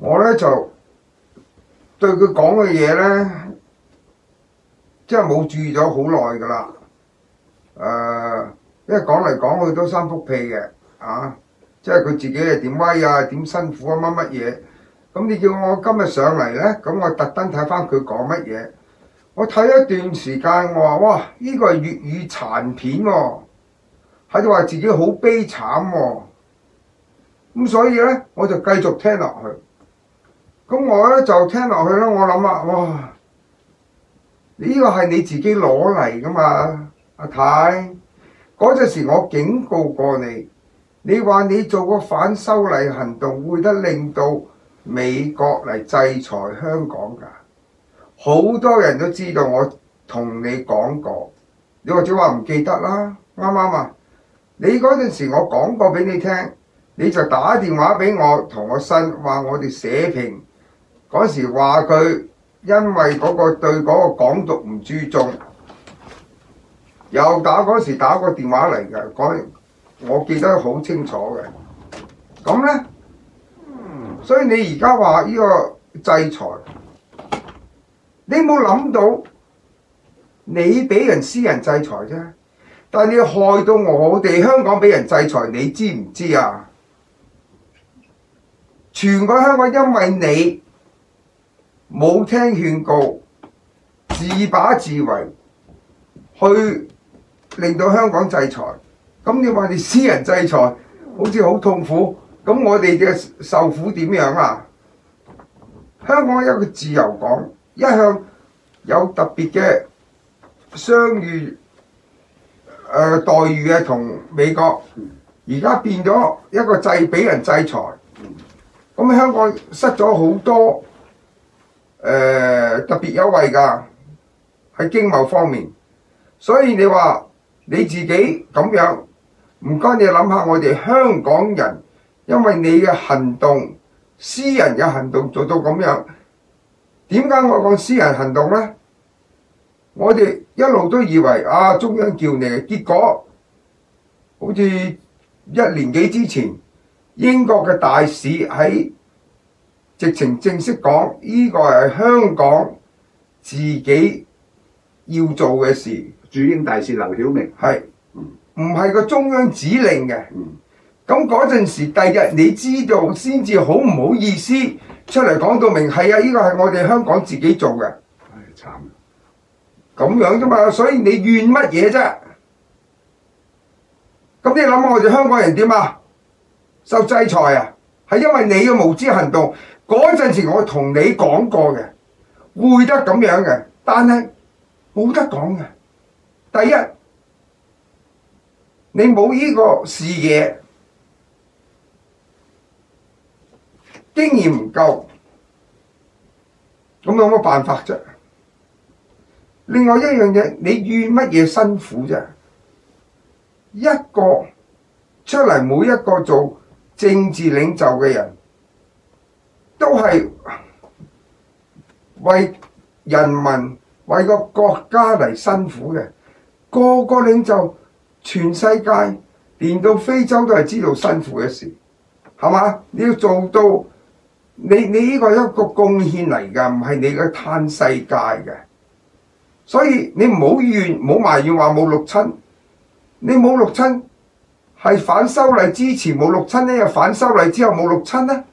我咧就對佢講嘅嘢咧，即係冇注意咗好耐㗎啦。因為講嚟講去都三幅屁嘅，即係佢自己係點威啊，點辛苦啊，乜嘢。咁你叫我今日上嚟咧，咁我特登睇翻佢講乜嘢。我睇一段時間，我話哇，呢個係粵語殘片喎，喺度話自己好悲慘喎。咁所以咧，我就繼續聽落去。咁我咧就聽落去啦，我諗啊，哇！呢個係你自己攞嚟噶嘛，阿太。嗰陣時我警告過你，你話你做個反修例行動會得令到美國嚟制裁香港㗎。好多人都知道我同你講過，你或者話唔記得啦，啱唔啱啊？你嗰陣時我講過俾你聽，你就打電話俾我，同我呻話我哋社評嗰時話佢因為嗰個對嗰個港獨唔注重，又嗰時打個電話嚟嘅，講我記得好清楚嘅。咁咧，所以你而家話呢個制裁，你冇諗到你俾人私人制裁啫，但係你害到我哋香港俾人制裁，你知唔知啊？全個香港因為你冇聽勸告，自把自為，去令到香港制裁。咁你話你私人制裁，好似好痛苦。咁我哋嘅受苦點樣啊？香港一個自由港，一向有特別嘅商譽待遇嘅同美國，而家變咗一個俾人制裁。咁香港失咗好多特別優惠㗎，喺經貿方面。所以你話你自己咁樣，唔該你諗下我哋香港人，因為你嘅行動，私人嘅行動做到咁樣，點解我講私人行動呢？我哋一路都以為中央叫你，結果好似1年幾之前，英國嘅大使喺直情正式講，呢個係香港自己要做嘅事。 駐英大使劉曉明係唔係個中央指令嘅？咁嗰陣時，第日你知道先至好唔好意思出嚟講到明，係啊，呢個係我哋香港自己做嘅。 唉，慘咁樣啫嘛，所以你怨乜嘢啫？咁你諗下我哋香港人點啊？受制裁啊？係因為你嘅無知行動。嗰陣時我同你講過嘅，會得咁樣嘅，但係冇得講嘅。第一，你冇呢個視野，經驗唔夠，咁有乜辦法啫？另外一樣嘢，你怨乜嘢辛苦啫？一個出嚟，每一個做政治領袖嘅人，都係為人民、為個國家嚟辛苦嘅。個個領袖，全世界連到非洲都係知道辛苦嘅事，係嘛？你要做到，你呢個係一個貢獻嚟㗎，唔係你嘅嘆世界嘅。所以你唔好怨，唔好埋怨話冇六親。你冇六親係反修例之前冇六親呢，又反修例之後冇六親呢？